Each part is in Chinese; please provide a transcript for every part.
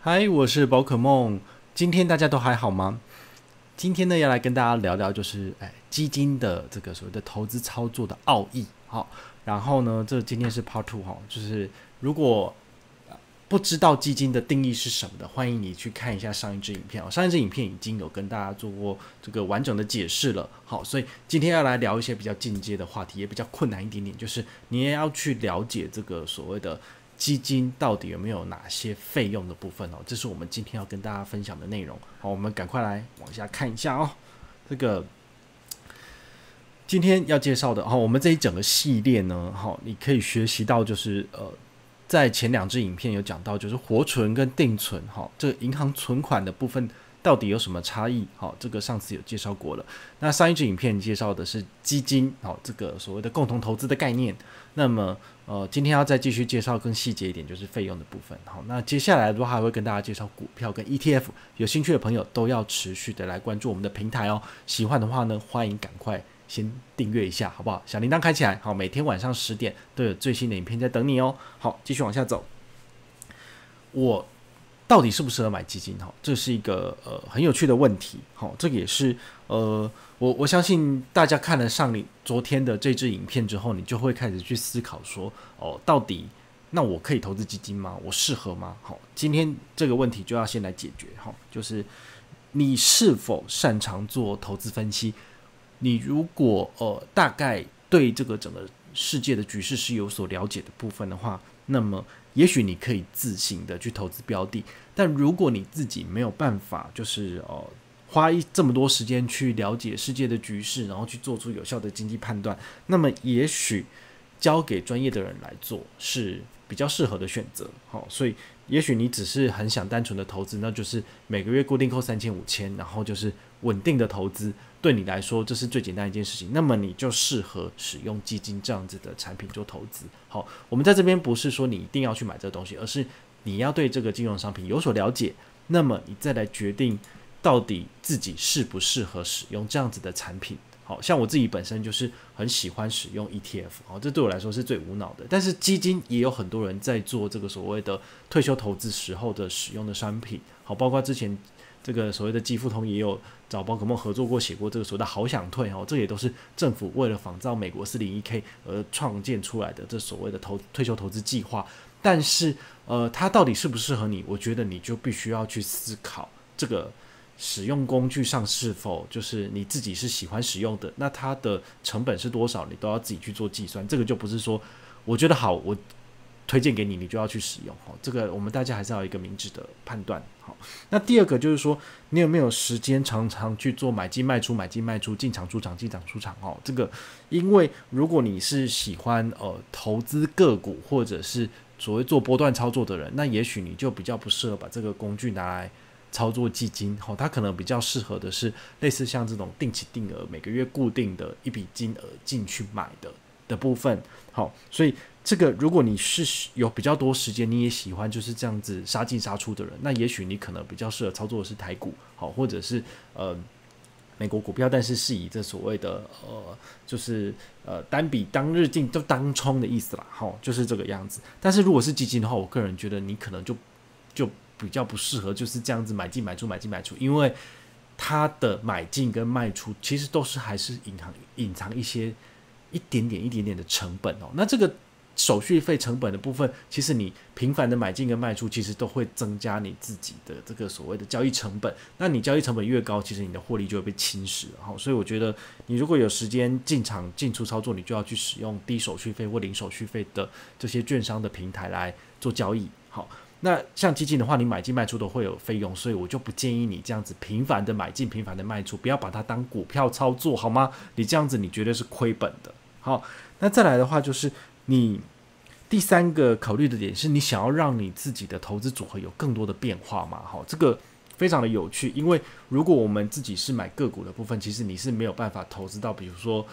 嗨，我是宝可梦。今天大家都还好吗？今天呢，要来跟大家聊聊，就是基金的这个所谓的投资操作的奥义。好，然后呢，今天是 Part Two 哈，就是如果不知道基金的定义是什么的，欢迎你去看一下上一支影片。上一支影片已经有跟大家做过这个完整的解释了。好，所以今天要来聊一些比较进阶的话题，也比较困难一点点，就是你也要去了解这个所谓的基金到底有没有哪些费用的部分哦，这是我们今天要跟大家分享的内容。好，我们赶快来往下看一下哦。这个今天要介绍的，我们这一整个系列呢，你可以学习到就是在前两支影片有讲到，就是活存跟定存，这个银行存款的部分到底有什么差异？这个上次有介绍过了。那上一支影片介绍的是基金，这个所谓的共同投资的概念。那么今天要再继续介绍更细节一点，就是费用的部分。好，那接下来的话还会跟大家介绍股票跟 ETF， 有兴趣的朋友都要持续的来关注我们的平台哦。喜欢的话呢，欢迎赶快先订阅一下，好不好？小铃铛开起来，好，每天晚上10点都有最新的影片在等你哦。好，继续往下走。我到底适不适合买基金？这是一个很有趣的问题。这个也是我相信大家看了昨天的这支影片之后，你就会开始去思考说，到底那我可以投资基金吗？我适合吗？今天这个问题就要先来解决。就是你是否擅长做投资分析？你如果大概对这个整个世界的局势是有所了解的部分的话，那么也许你可以自行的去投资标的。但如果你自己没有办法，就是花这么多时间去了解世界的局势，然后去做出有效的经济判断，那么也许交给专业的人来做是比较适合的选择。所以也许你只是很想单纯的投资，那就是每个月固定扣3000、5000，然后就是稳定的投资，对你来说这是最简单的一件事情，那么你就适合使用基金这样子的产品做投资。好，我们在这边不是说你一定要去买这个东西，而是你要对这个金融商品有所了解，那么你再来决定到底自己适不适合使用这样子的产品。好，像我自己本身就是很喜欢使用 ETF， 这对我来说是最无脑的。但是基金也有很多人在做这个所谓的退休投资时候的使用的商品，好，包括之前这个所谓的基富通也有找宝可梦合作过，写过这个所谓的好想退，这也都是政府为了仿照美国 401k 而创建出来的这所谓的退休投资计划。但是它到底适不适合你，我觉得你就必须要去思考这个使用工具上是否就是你自己是喜欢使用的，那它的成本是多少，你都要自己去做计算。这个就不是说我觉得好我推荐给你，你就要去使用。这个我们大家还是要有一个明智的判断。好，那第二个就是说，你有没有时间常常去做买进卖出、买进卖出、进场出场、进场出场？这个因为如果你是喜欢投资个股或者是所谓做波段操作的人，那也许你就比较不适合把这个工具拿来操作基金。它可能比较适合的是类似像这种定期定额，每个月固定的一笔金额进去买的部分。好，所以这个如果你是有比较多时间，你也喜欢就是这样子杀进杀出的人，那也许你可能比较适合操作的是台股，好，或者是美国股票，但是以这所谓的就是单笔当日进就当冲的意思啦，就是这个样子。但是如果是基金的话，我个人觉得你可能就比较不适合就是这样子买进买出买进买出，因为它的买进跟卖出其实都是还是隐藏一点点的成本哦。那这个手续费成本的部分，其实你频繁的买进跟卖出，其实都会增加你自己的这个所谓的交易成本。那你交易成本越高，其实你的获利就会被侵蚀了。所以我觉得你如果有时间进场进出操作，你就要去使用低手续费或零手续费的这些券商的平台来做交易。好，那像基金的话，你买进卖出都会有费用，所以我就不建议你这样子频繁的买进频繁的卖出，不要把它当股票操作，好吗？你这样子你绝对是亏本的。好，那再来的话就是你第三个考虑的点是你想要让你自己的投资组合有更多的变化嘛？好，这个非常的有趣，因为如果我们自己是买个股的部分，其实你是没有办法投资到比如说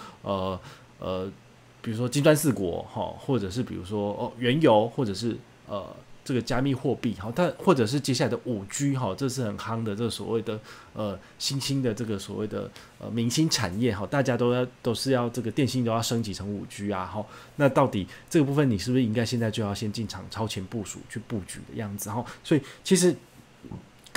金砖四国，或者是比如说原油，或者是这个加密货币，但或者是接下来的5G，这是很夯的这个所谓的新兴的这个所谓的明星产业，大家都是要这个电信都要升级成5G 啊，那到底这个部分你是不是应该现在就要先进场超前部署去布局的样子？所以其实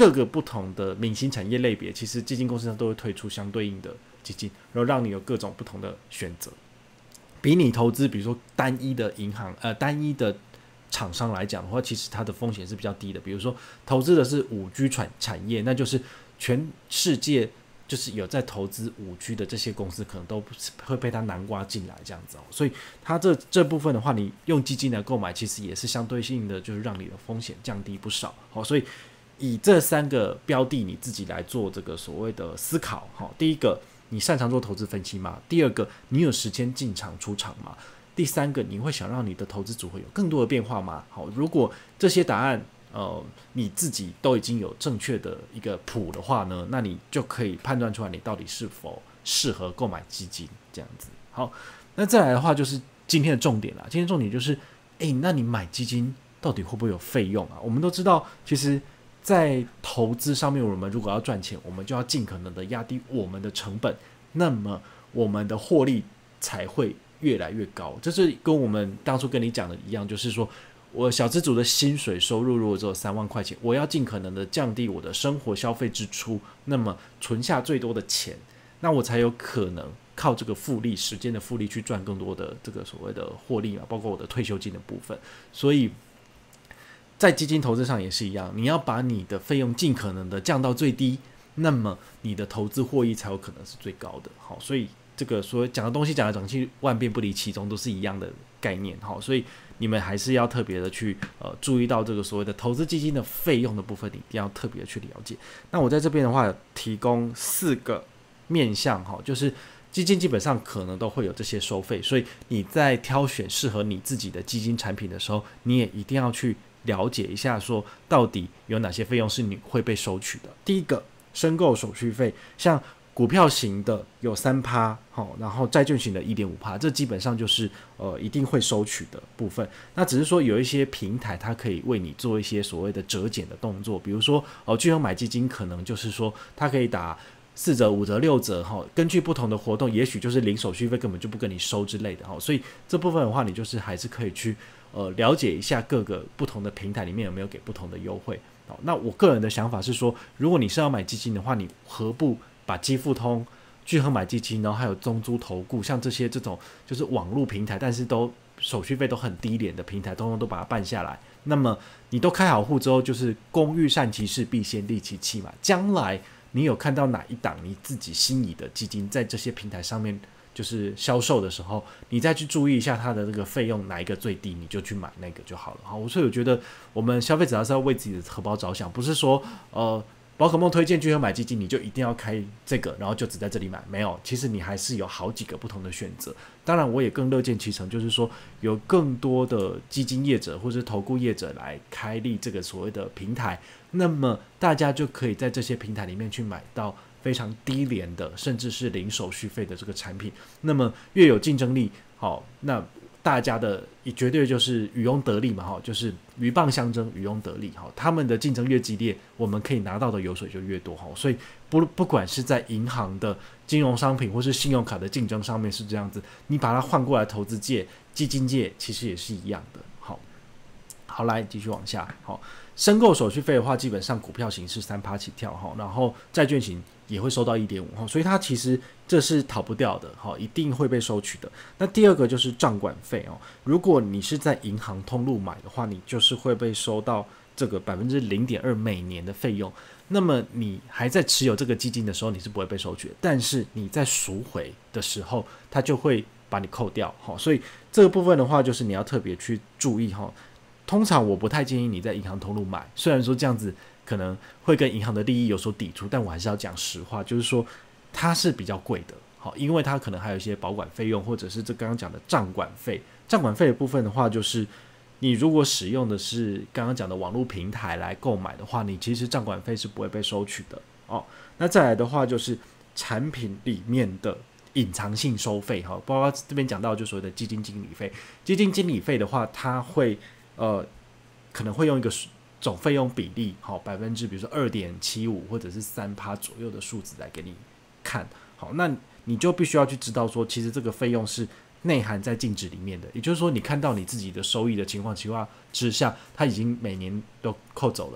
各个不同的明星产业类别，其实基金公司上都会推出相对应的基金，然后让你有各种不同的选择。比你投资比如说单一的银行单一的厂商来讲的话，其实它的风险是比较低的。比如说投资的是5G 产业，那就是全世界就是有在投资5G 的这些公司，可能都会被它南瓜进来这样子所以它这部分的话，你用基金来购买，其实也是相对性的，就是让你的风险降低不少所以以这3个标的你自己来做这个所谓的思考第一个，你擅长做投资分析吗？第二个，你有时间进场出场吗？第三个，你会想让你的投资组合有更多的变化吗？好，如果这些答案你自己都已经有正确的一个谱的话呢，那你就可以判断出来你到底是否适合购买基金这样子。好，那再来的话就是今天的重点啦。今天重点就是那你买基金到底会不会有费用啊？我们都知道其实在投资上面，我们如果要赚钱，我们就要尽可能的压低我们的成本，那么我们的获利才会越来越高。这是跟我们当初跟你讲的一样，就是说我小资族的薪水收入如果只有3万块钱，我要尽可能的降低我的生活消费支出，那么存下最多的钱，那我才有可能靠这个复利时间的复利去赚更多的这个所谓的获利嘛，包括我的退休金的部分。所以在基金投资上也是一样，你要把你的费用尽可能的降到最低，那么你的投资获益才有可能是最高的。好，所以这个所谓讲的东西讲来讲去，万变不离其宗，都是一样的概念。好，所以你们还是要特别的去注意到这个所谓的投资基金的费用的部分，你一定要特别的去了解。那我在这边的话，提供4个面向就是基金基本上可能都会有这些收费，所以你在挑选适合你自己的基金产品的时候，你也一定要去了解一下，说到底有哪些费用是你会被收取的。第一个，申购手续费，像股票型的有 3%， 然后债券型的 1.5%， 这基本上就是一定会收取的部分。那只是说有一些平台它可以为你做一些所谓的折减的动作，比如说聚合买基金可能就是说它可以打4折、5折、6折根据不同的活动，也许就是零手续费根本就不跟你收之类的所以这部分的话，你就是还是可以去了解一下各个不同的平台里面有没有给不同的优惠。那我个人的想法是说，如果你是要买基金的话，你何不把基富通、聚合买基金，然后还有中租投顾，像这种就是网络平台，但是都手续费都很低廉的平台，通通都把它办下来。那么你都开好户之后，就是工欲善其事，必先利其器嘛。将来你有看到哪一档你自己心仪的基金在这些平台上面就是销售的时候，你再去注意一下它的这个费用哪一个最低，你就去买那个就好了。好，所以我觉得我们消费者还是要为自己的荷包着想，不是说宝可梦推荐聚合买基金你就一定要开这个，然后就只在这里买，没有，其实你还是有好几个不同的选择。当然我也更乐见其成，就是说有更多的基金业者或是投顾业者来开立这个所谓的平台，那么大家就可以在这些平台里面去买到非常低廉的甚至是零手续费的这个产品。那么越有竞争力那大家的也绝对就是渔翁得利嘛就是鱼蚌相争，渔翁得利他们的竞争越激烈，我们可以拿到的油水就越多所以不管是在银行的金融商品或是信用卡的竞争上面是这样子，你把它换过来投资界、基金界其实也是一样的。好，来继续往下。申购手续费的话，基本上股票型是 3% 起跳然后债券型也会收到 1.5%， 所以它其实这是逃不掉的一定会被收取的。那第二个就是账管费如果你是在银行通路买的话，你就是会被收到这个 0.2% 每年的费用。那么你还在持有这个基金的时候，你是不会被收取的，但是你在赎回的时候，它就会把你扣掉所以这个部分的话，就是你要特别去注意通常我不太建议你在银行通路买，虽然说这样子可能会跟银行的利益有所抵触，但我还是要讲实话，就是说它是比较贵的因为它可能还有一些保管费用，或者是这刚刚讲的账管费。账管费的部分的话，就是你如果使用的是刚刚讲的网络平台来购买的话，你其实账管费是不会被收取的那再来的话就是产品里面的隐藏性收费包括这边讲到就所谓的基金经理费。基金经理费的话，它会可能会用一个总费用比例比如说 2.75% 或者是 3% 左右的数字来给你看那你就必须要去知道说，其实这个费用是内含在净值里面的，也就是说你看到你自己的收益的情况之下，它已经每年都扣走了，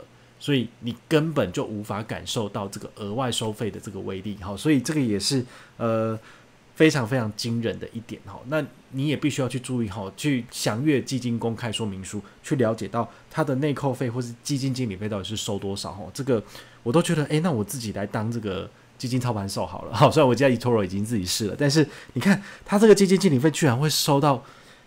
所以你根本就无法感受到这个额外收费的这个威力，所以这个也是非常非常惊人的一点。那你也必须要去注意，去详阅基金公开说明书，去了解到它的内扣费或是基金经理费到底是收多少。这个我都觉得那我自己来当这个基金操盘手好了。虽然我家 eToro 已经自己试了，但是你看它这个基金经理费居然会收到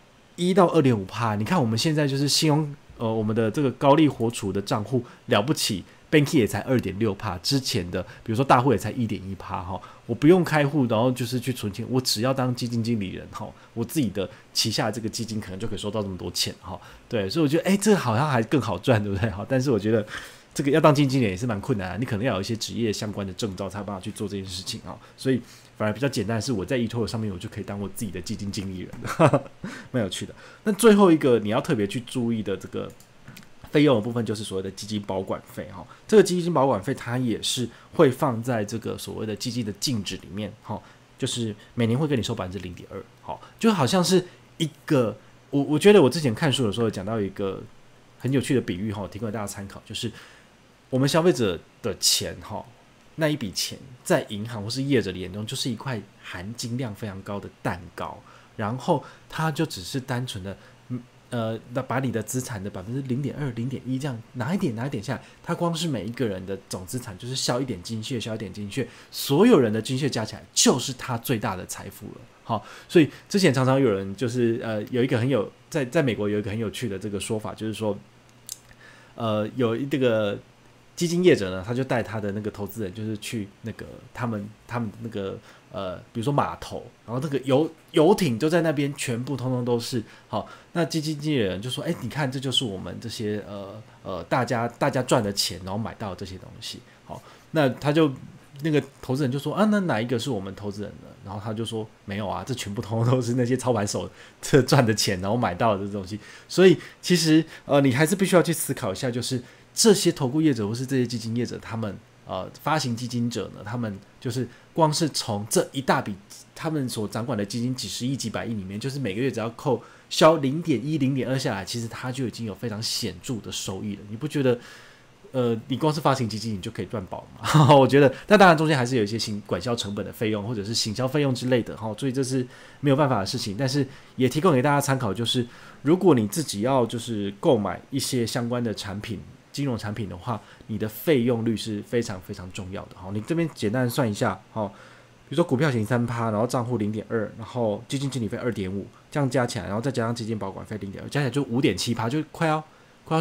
1到 2.5%。 你看我们现在就是信用我们的这个高利活储的账户了不起，Banky 也才 2.6%， 之前的比如说大户也才 1.1%， 我不用开户，然后就是去存钱，我只要当基金经理人，我自己的旗下的这个基金可能就可以收到这么多钱。对，所以我觉得这好像还更好赚，对不对？但是我觉得这个要当基金经理也是蛮困难的，你可能要有一些职业相关的证照才有办法去做这件事情。所以反而比较简单的是我在 eToro 上面我就可以当我自己的基金经理人，蛮有趣的。那最后一个你要特别去注意的这个费用的部分就是所谓的基金保管费。这个基金保管费它也是会放在这个所谓的基金的净值里面，就是每年会跟你收 0.2%， 就好像是一个我觉得我之前看书的时候有讲到一个很有趣的比喻，提供给大家参考，就是我们消费者的钱，那一笔钱在银行或是业者的眼中就是一块含金量非常高的蛋糕，然后它就只是单纯的把你的资产的 0.2%、0.1% 这样拿一点下来，它光是每一个人的总资产就是消一点精血，所有人的精血加起来就是他最大的财富了。所以之前常常有人就是有一个在美国有一个很有趣的这个说法，就是说有这个基金业者呢，他就带他的那个投资人，就是去那个他们那个比如说码头，然后这个游艇就在那边，全部通通都是。好，那基金经理人就说：“你看，这就是我们这些大家赚的钱，然后买到的这些东西。”好，那他就那个投资人就说：“那哪一个是我们投资人的？”然后他就说：“没有啊，这全部通通都是那些操盘手赚的钱，然后买到的这东西。”所以其实你还是必须要去思考一下，就是这些投顾业者或是这些基金业者，他们发行基金者呢，他们就是光是从这一大笔他们所掌管的基金几十亿几百亿里面，就是每个月只要消 0.1 0.2 下来，其实他就已经有非常显著的收益了。你不觉得你光是发行基金你就可以赚饱吗？我觉得但当然中间还是有一些管销成本的费用或者是行销费用之类的，所以这是没有办法的事情。但是也提供给大家参考，就是如果你自己要就是购买一些相关的产品金融产品的话，你的费用率是非常非常重要的。你这边简单算一下，比如说股票型 3%， 然后账户 0.2%， 然后基金经理费 2.5%， 这样加起来，然后再加上基金保管费 0.2%， 加起来就 5.7%， 就快要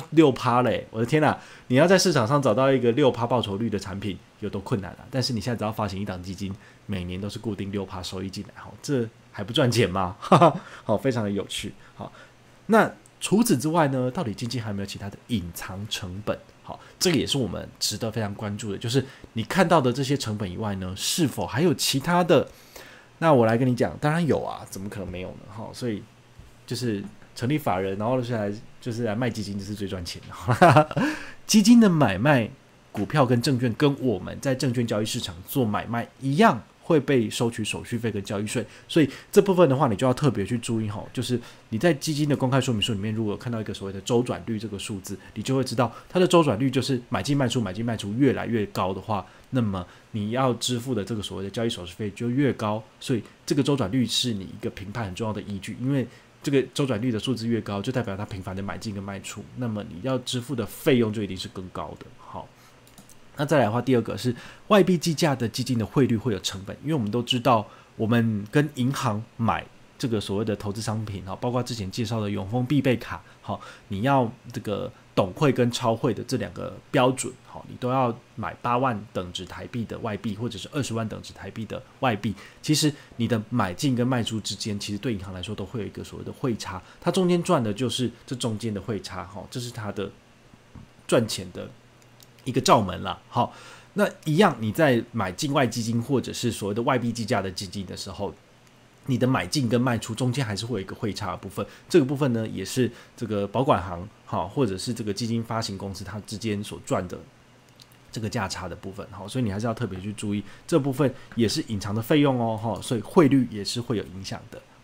6% 嘞！我的天哪，你要在市场上找到一个 6% 报酬率的产品有多困难啊？但是你现在只要发行一档基金，每年都是固定 6% 收益进来，这还不赚钱吗？好，非常的有趣。好，那除此之外呢，到底基金还有没有其他的隐藏成本？好，这个也是我们值得非常关注的，就是你看到的这些成本以外呢，是否还有其他的？那我来跟你讲，当然有啊，怎么可能没有呢？所以就是成立法人，然后就是来卖基金，这是最赚钱的。基金的买卖股票跟证券，跟我们在证券交易市场做买卖一样，会被收取手续费跟交易税，所以这部分的话，你就要特别去注意，就是你在基金的公开说明书里面，如果有看到一个所谓的周转率这个数字，你就会知道它的周转率就是买进卖出越来越高的话，那么你要支付的这个所谓的交易手续费就越高，所以这个周转率是你一个评判很重要的依据，因为这个周转率的数字越高，就代表它频繁的买进跟卖出，那么你要支付的费用就一定是更高的。好，那再来的话，第二个是外币计价的基金的汇率会有成本，因为我们都知道，我们跟银行买这个所谓的投资商品，包括之前介绍的永丰必备卡，你要这个董汇跟超汇的这两个标准，你都要买8万等值台币的外币，或者是20万等值台币的外币。其实你的买进跟卖出之间，其实对银行来说都会有一个所谓的汇差，它中间赚的就是这中间的汇差，这是它的赚钱的一个罩门啦。好，那一样你在买境外基金或者是所谓的外币计价的基金的时候，你的买进跟卖出中间还是会有一个汇差的部分，这个部分呢也是这个保管行或者是这个基金发行公司它之间所赚的这个价差的部分，所以你还是要特别去注意，这部分也是隐藏的费用哦，所以汇率也是会有影响的。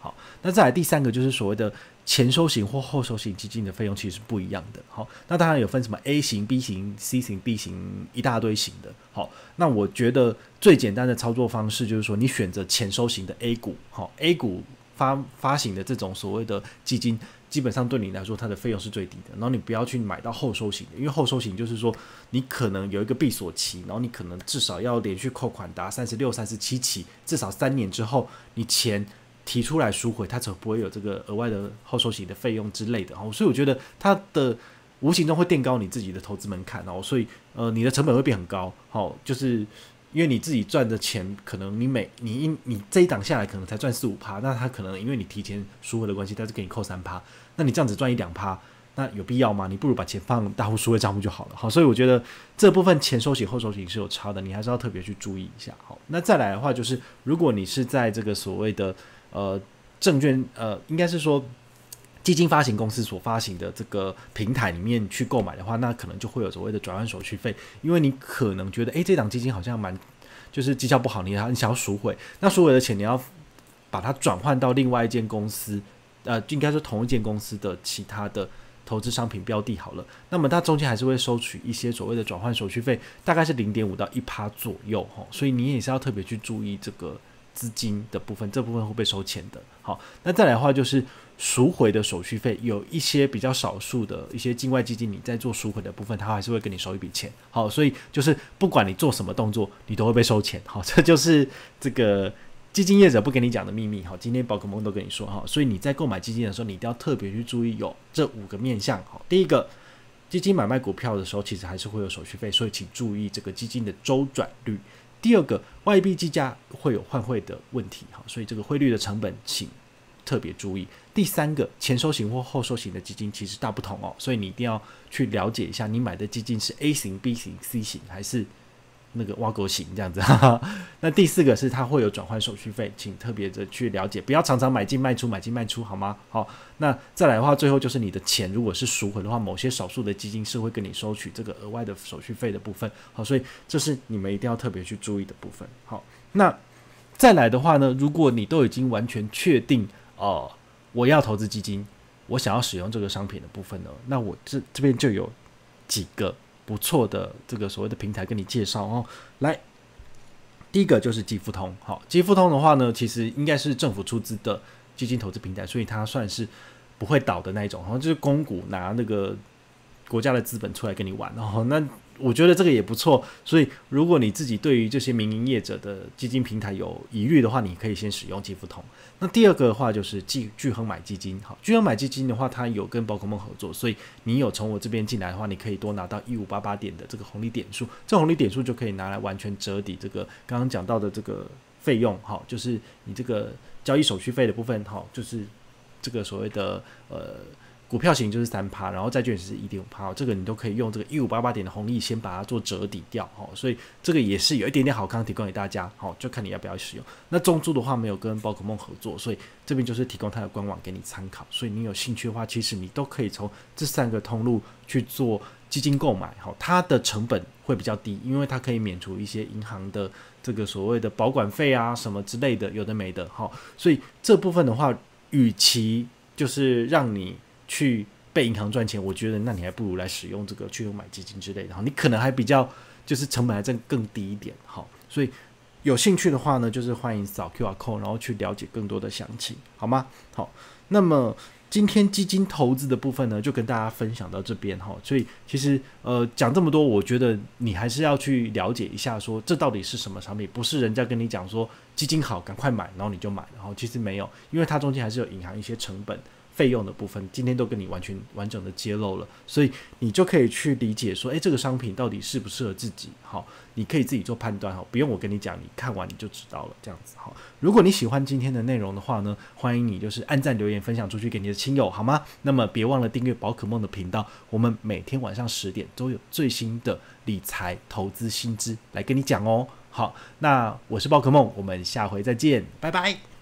好，那再来第三个就是所谓的前收型或后收型基金的费用其实是不一样的。好，那当然有分什么 A 型、B 型、C 型、D 型一大堆型的。好，那我觉得最简单的操作方式就是说，你选择前收型的 A 股，好 ，A 股发行的这种所谓的基金，基本上对你来说它的费用是最低的。然后你不要去买到后收型的，因为后收型就是说你可能有一个闭锁期，然后你可能至少要连续扣款达36、37期，至少3年之后你钱提出来赎回，它才不会有这个额外的后收型的费用之类的。所以我觉得它的无形中会垫高你自己的投资门槛，所以你的成本会变很高。就是因为你自己赚的钱，可能你这一档下来可能才赚4-5%，那它可能因为你提前赎回的关系，它是给你扣3%，那你这样子赚1-2%，那有必要吗？你不如把钱放大户赎回账户就好了。好，所以我觉得这部分前收型后收型是有差的，你还是要特别去注意一下。好，那再来的话就是，如果你是在这个所谓的证券应该是说基金发行公司所发行的这个平台里面去购买的话，那可能就会有所谓的转换手续费，因为你可能觉得这档基金好像就是绩效不好，你想要赎回，那赎回的钱你要把它转换到另外一间公司，应该说同一间公司的其他的投资商品标的好了，那么它中间还是会收取一些所谓的转换手续费，大概是0.5%到1%左右，所以你也是要特别去注意这个资金的部分，这部分会被收钱的。好，那再来的话就是赎回的手续费，有一些比较少数的一些境外基金，你在做赎回的部分，它还是会跟你收一笔钱。好，所以就是不管你做什么动作，你都会被收钱。好，这就是这个基金业者不跟你讲的秘密。好，今天宝可梦都跟你说。好，所以你在购买基金的时候，你一定要特别去注意有这5个面向。好，第一个，基金买卖股票的时候，其实还是会有手续费，所以请注意这个基金的周转率。第二个，外币计价会有换汇的问题，好，所以这个汇率的成本请特别注意。第三个，前收型或后收型的基金其实大不同所以你一定要去了解一下，你买的基金是 A 型、B 型、C 型还是那个挖沟型这样子。那第四个是它会有转换手续费，请特别的去了解，不要常常买进卖出好吗？好，那再来的话，最后就是你的钱如果是赎回的话，某些少数的基金是会跟你收取这个额外的手续费的部分。好，所以这是你们一定要特别去注意的部分。好，那再来的话呢，如果你都已经完全确定我要投资基金，我想要使用这个商品的部分呢，那我这边就有几个不错的这个所谓的平台跟你介绍来，第一个就是基富通。好，基富通的话呢，其实应该是政府出资的基金投资平台，所以它算是不会倒的那一种，就是公股拿那个国家的资本出来跟你玩。那我觉得这个也不错，所以如果你自己对于这些民营业者的基金平台有疑虑的话，你可以先使用基富通。那第二个的话就是钜亨买基金。好，钜亨买基金的话，它有跟宝可梦合作，所以你有从我这边进来的话，你可以多拿到1588点的这个红利点数，这红利点数就可以拿来完全折抵这个刚刚讲到的这个费用。好，就是你这个交易手续费的部分，好，就是这个所谓的股票型就是3%，然后债券是 1.5%， 这个你都可以用这个1588点的红利先把它做折抵掉。所以这个也是有一点点好康提供给大家，就看你要不要使用。那中租的话没有跟宝可梦合作，所以这边就是提供它的官网给你参考，所以你有兴趣的话，其实你都可以从这3个通路去做基金购买。它的成本会比较低，因为它可以免除一些银行的这个所谓的保管费啊什么之类的，有的没的。所以这部分的话，与其就是让你去被银行赚钱，我觉得那你还不如来使用这个去买基金之类的，你可能还比较就是成本还真更低一点。好，所以有兴趣的话呢，就是欢迎扫 QR code， 然后去了解更多的详情，好吗？好，那么今天基金投资的部分呢，就跟大家分享到这边。所以其实讲这么多，我觉得你还是要去了解一下说这到底是什么商品，不是人家跟你讲说基金好赶快买，然后你就买，然后其实没有，因为它中间还是有隐含一些成本费用的部分，今天都跟你完整的揭露了，所以你就可以去理解说这个商品到底适不适合自己。好，你可以自己做判断，不用我跟你讲，你看完你就知道了，这样子。好，如果你喜欢今天的内容的话呢，欢迎你就是按赞留言分享出去给你的亲友，好吗？那么别忘了订阅宝可梦的频道，我们每天晚上10点都有最新的理财投资新知来跟你讲好，那我是宝可梦，我们下回再见，拜拜。